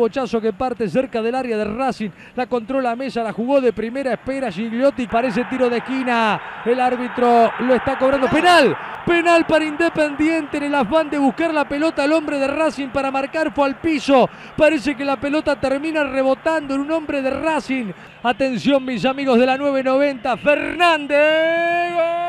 bochazo que parte cerca del área de Racing. La controla Mesa, la jugó de primera, espera Gigliotti. Parece tiro de esquina. El árbitro lo está cobrando. ¡Penal! Penal para Independiente en el afán de buscar la pelota al hombre de Racing para marcar. Fue al piso. Parece que la pelota termina rebotando en un hombre de Racing. Atención, mis amigos de la 990. Fernández. ¡Gol!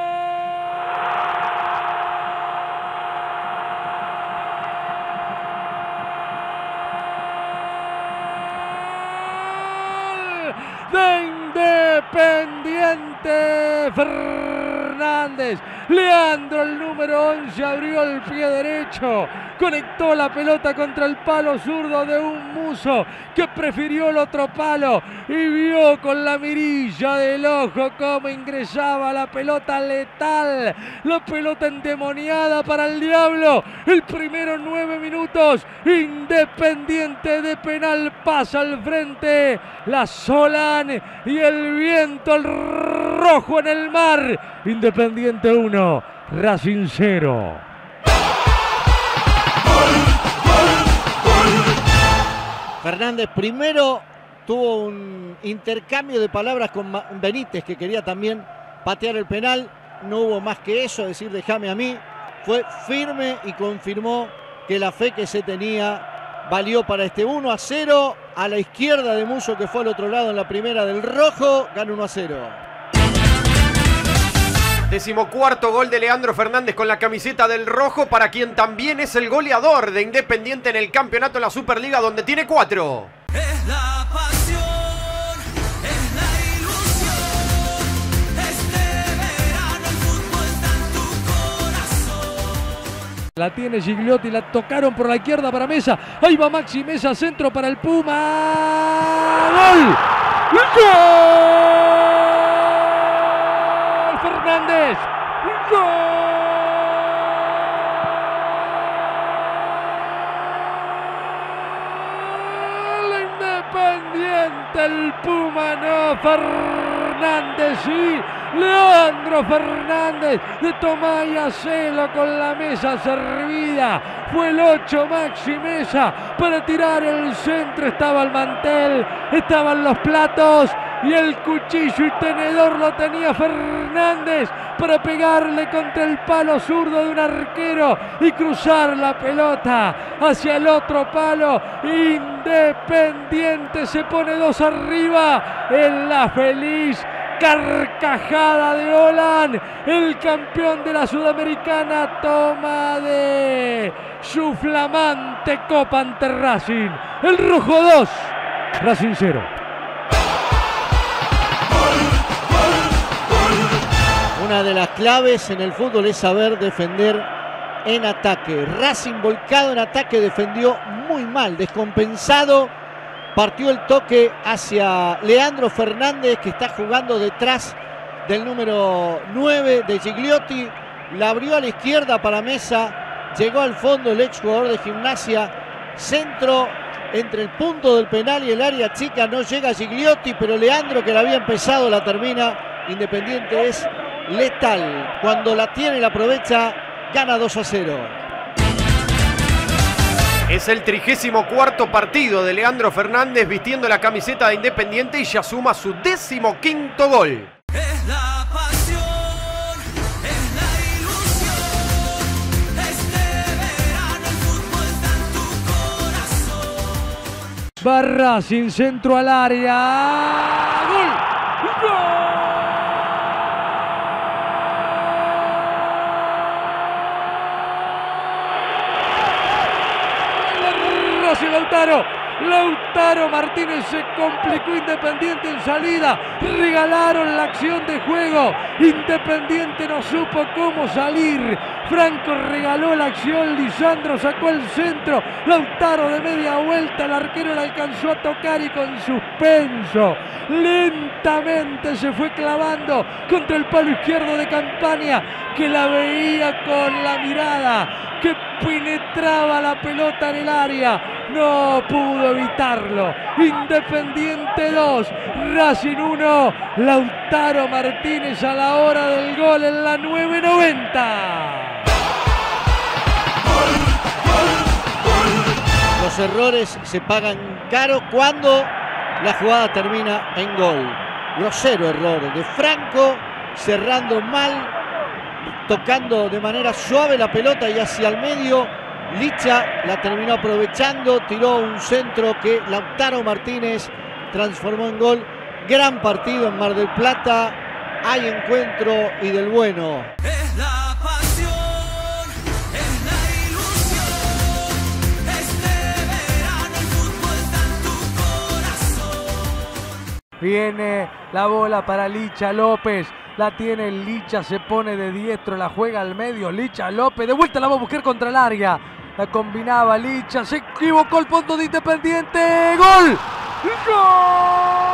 De Independiente Fernández. Leandro, el número 11, abrió el pie derecho, conectó la pelota contra el palo zurdo de un Muso que prefirió el otro palo y vio con la mirilla del ojo cómo ingresaba la pelota letal, la pelota endemoniada para el Diablo. El primero 9 minutos, Independiente de penal pasa al frente, la Solán y el viento, el rojo en el mar. Independiente 1, Racing 0. Fernández primero tuvo un intercambio de palabras con Benítez, que quería también patear el penal. No hubo más que eso, decir déjame a mí. Fue firme y confirmó que la fe que se tenía valió para este 1-0. A la izquierda de Muso, que fue al otro lado en la primera del rojo, gana 1-0. 14º gol de Leandro Fernández con la camiseta del rojo, para quien también es el goleador de Independiente en el campeonato en la Superliga, donde tiene 4. Es la pasión, es la ilusión, este verano el fútbol está en tu corazón. La tiene Gigliotti, la tocaron por la izquierda para Mesa. Ahí va Maxi Mesa, centro para el Puma. ¡Gol! ¡Gol! Fernández. ¡Gol! Independiente, el Puma no, Fernández sí. Leandro Fernández de tomar y hacelo con la mesa servida. Fue el 8 Maxi Mesa para tirar el centro. Estaba el mantel, estaban los platos y el cuchillo y tenedor lo tenía Fernández para pegarle contra el palo zurdo de un arquero y cruzar la pelota hacia el otro palo. Independiente se pone 2 arriba en la feliz carcajada de Olan, el campeón de la Sudamericana toma de su flamante copa ante Racing. El rojo 2, Racing 0. Una de las claves en el fútbol es saber defender en ataque. Racing, volcado en ataque, defendió muy mal, descompensado. Partió el toque hacia Leandro Fernández, que está jugando detrás del número 9 de Gigliotti. La abrió a la izquierda para Mesa. Llegó al fondo el exjugador de Gimnasia. Centro entre el punto del penal y el área chica. No llega Gigliotti, pero Leandro, que la había empezado, la termina. Independiente es letal. Cuando la tiene y la aprovecha, gana 2-0. Es el 34º partido de Leandro Fernández vistiendo la camiseta de Independiente y ya suma su 15º gol. Es la pasión, es la ilusión, este verano el fútbol está en tu corazón. Va Racing, centro al área. ¡Gol! ¡Gol! Lautaro Martínez se complicó. Independiente en salida, regalaron la acción de juego. Independiente no supo cómo salir. Franco regaló la acción, Lisandro sacó el centro, Lautaro de media vuelta, el arquero le alcanzó a tocar y con suspenso lentamente se fue clavando contra el palo izquierdo de Campaña, que la veía con la mirada, que penetraba la pelota en el área. No pudo evitarlo. Independiente 2, Racing 1. Lautaro Martínez a la hora del gol en la 990. Los Esos errores se pagan caro cuando la jugada termina en gol. Grosero error de Franco, cerrando mal, tocando de manera suave la pelota y hacia el medio. Licha la terminó aprovechando, tiró un centro que Lautaro Martínez transformó en gol. Gran partido en Mar del Plata. Hay encuentro y del bueno. Es la pasión, es la ilusión. Este verano el fútbol está en tu corazón. Viene la bola para Licha López. La tiene Licha, se pone de diestro, la juega al medio. Licha López, de vuelta la va a buscar contra el área. La combinaba Licha, se equivocó el fondo de Independiente. ¡Gol! ¡Gol!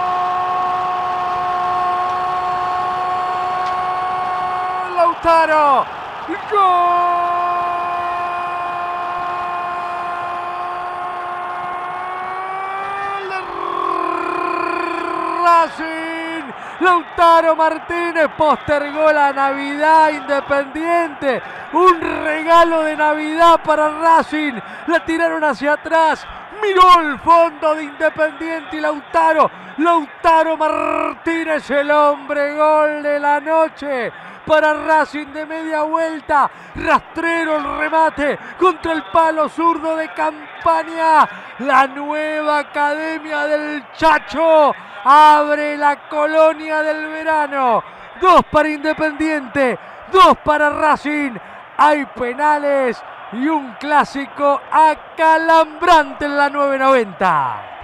Lautaro. ¡Gol! Racing. Lautaro Martínez postergó la Navidad Independiente. Un regalo de Navidad para Racing. La tiraron hacia atrás. Miró el fondo de Independiente y Lautaro Martínez, el hombre gol de la noche para Racing de media vuelta. Rastrero el remate contra el palo zurdo de Campaña. La nueva academia del Chacho abre la colonia del verano. 2 para Independiente, 2 para Racing. Hay penales y un clásico acalambrante en la 990.